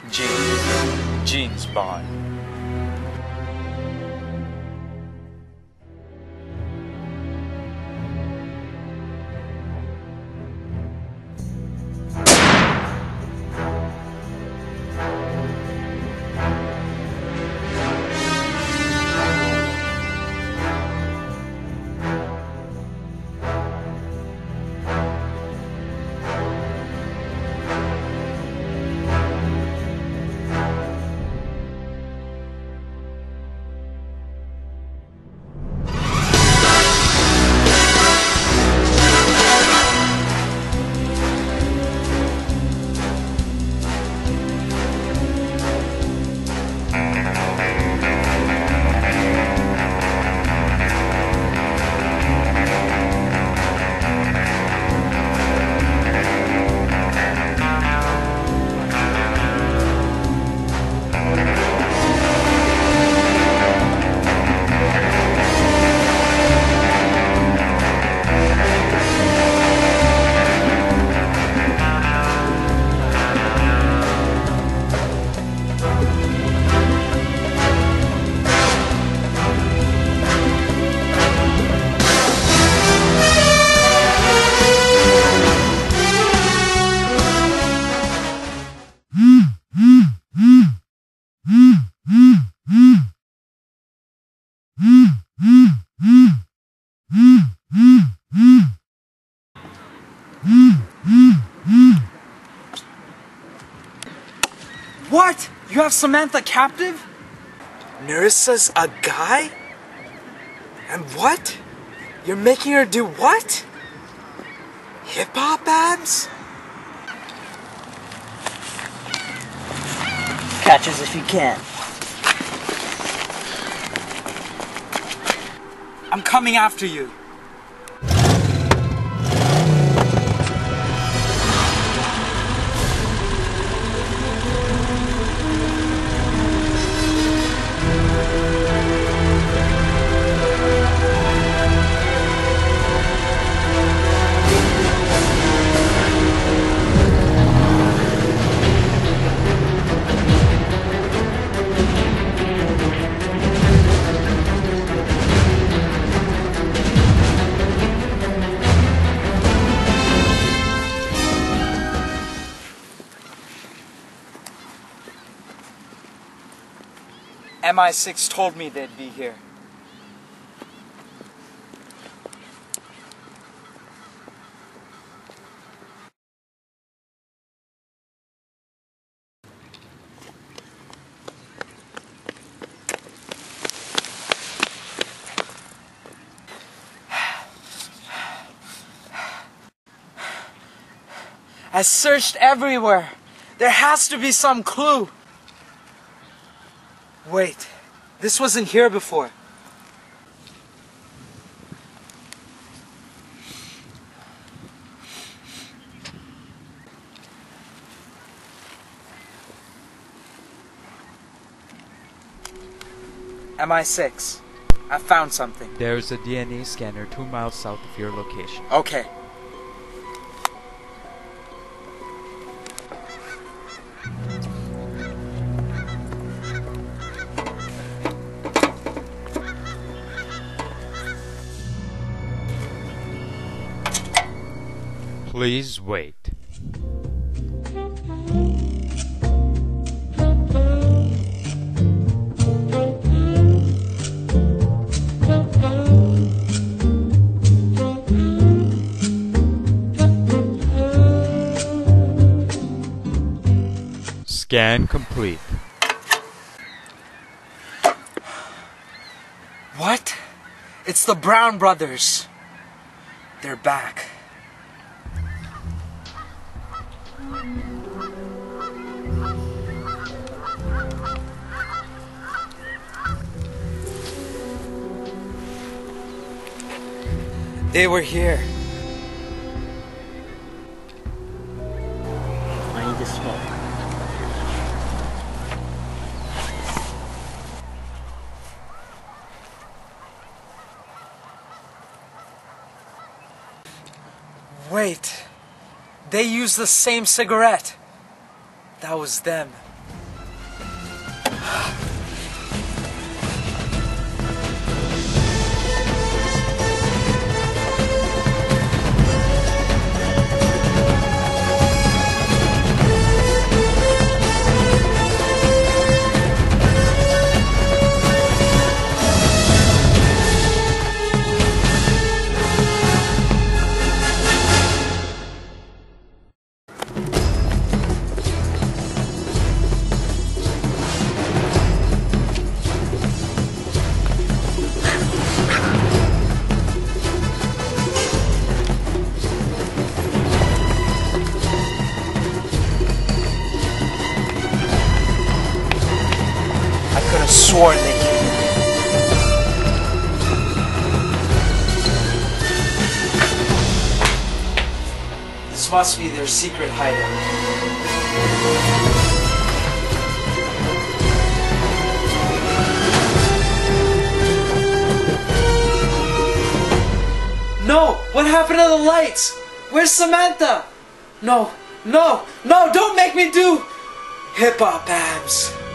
Jeans bond. What? You have Samantha captive? Nerissa's a guy? And what? You're making her do what? Hip-hop abs? Catch us if you can. I'm coming after you. MI6 told me they'd be here. I searched everywhere. There has to be some clue. Wait, this wasn't here before. MI6, I found something. There's a DNA scanner 2 miles south of your location. Okay. Please wait. Scan complete. What? It's the Brown brothers. They're back. They were here. I need to smoke. Wait. They used the same cigarette. That was them. I could have sworn they came in. This must be their secret hideout. No! What happened to the lights? Where's Samantha? No, no, no, don't make me do hip-hop abs.